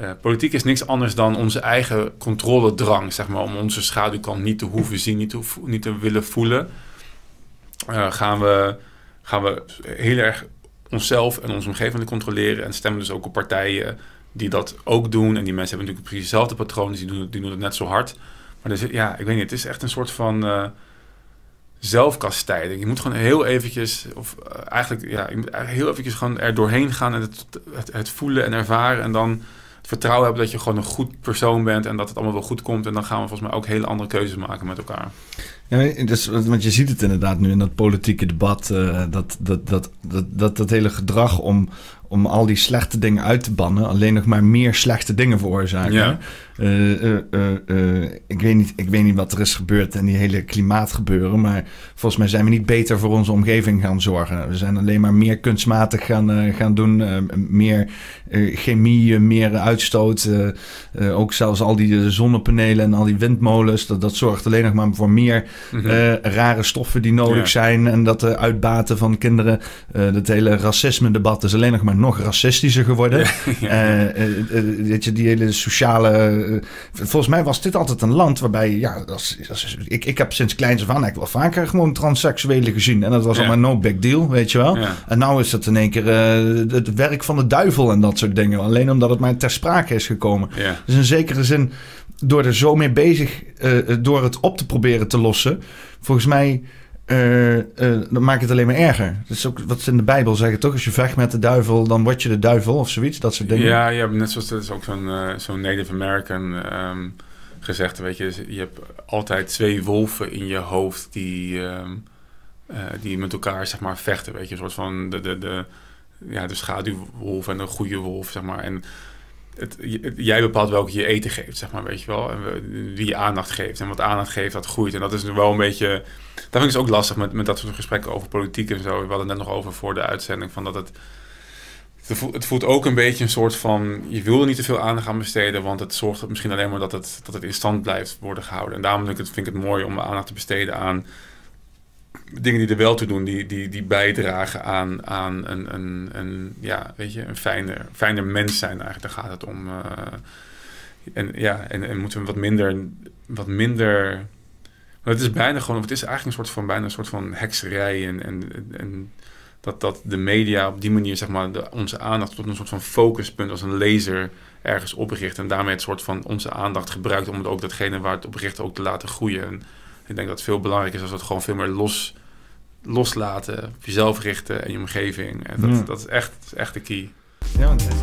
Politiek is niks anders dan onze eigen controledrang, zeg maar, om onze schaduwkant niet te hoeven zien, niet te willen voelen. Gaan we heel erg onszelf en onze omgeving controleren en stemmen dus ook op partijen die dat ook doen. En die mensen hebben natuurlijk precies dezelfde patronen, dus die doen het net zo hard. Maar dus, ja, ik weet niet, het is echt een soort van zelfkastijding. Je moet gewoon heel eventjes, heel eventjes gewoon er doorheen gaan en het voelen en ervaren en dan het vertrouwen hebben dat je gewoon een goed persoon bent en dat het allemaal wel goed komt. En dan gaan we volgens mij ook hele andere keuzes maken met elkaar. Ja, dus, want je ziet het inderdaad nu in dat politieke debat, dat hele gedrag om al die slechte dingen uit te bannen, alleen nog maar meer slechte dingen veroorzaken. Ja. Ik weet niet wat er is gebeurd en die hele klimaatgebeuren, maar volgens mij zijn we niet beter voor onze omgeving gaan zorgen. We zijn alleen maar meer kunstmatig gaan doen, meer chemie, meer uitstoot. Ook zelfs al die zonnepanelen en al die windmolens, dat zorgt alleen nog maar voor meer rare stoffen die nodig zijn en dat uitbaten van kinderen. Dat hele racisme-debat is alleen nog racistischer geworden. Weet je, die hele sociale... volgens mij was dit altijd een land waarbij... Ik heb sinds kleins af aan eigenlijk wel vaker gewoon transseksuelen gezien. En dat was allemaal no big deal, weet je wel. Ja. En nou is het in één keer het werk van de duivel en dat soort dingen. Alleen omdat het maar ter sprake is gekomen. Ja. Dus in zekere zin, door er zo mee bezig... door het op te proberen te lossen... volgens mij... dan maakt het alleen maar erger. Dat is ook wat ze in de Bijbel zeggen, toch? Als je vecht met de duivel, dan word je de duivel of zoiets. Dat soort dingen. Ja, net zoals dat is ook zo'n Native American gezegd. Weet je, je hebt altijd 2 wolven in je hoofd die met elkaar, zeg maar, vechten. Weet je, een soort van de schaduwwolf en de goede wolf, zeg maar. En jij bepaalt welke je eten geeft, zeg maar, weet je wel. En wie je aandacht geeft. En wat aandacht geeft, dat groeit. En dat is wel een beetje... Dat vind ik dus ook lastig met dat soort gesprekken over politiek en zo. We hadden het net nog over voor de uitzending. Van dat het voelt ook een beetje een soort van... Je wil er niet te veel aandacht aan besteden. Want het zorgt misschien alleen maar dat het in stand blijft worden gehouden. En daarom vind ik het mooi om aandacht te besteden aan... dingen die er wel toe doen, die bijdragen aan een fijner mens zijn eigenlijk. Daar gaat het om. En moeten we wat minder... Het is eigenlijk bijna een soort van hekserij en dat de media op die manier, zeg maar, onze aandacht tot een soort van focuspunt als een laser ergens opricht en daarmee het soort van onze aandacht gebruikt om het ook datgene waar het op richt ook te laten groeien. En ik denk dat het veel belangrijker is als we het gewoon veel meer loslaten, op jezelf richten en je omgeving. En dat is echt de key. Ja, want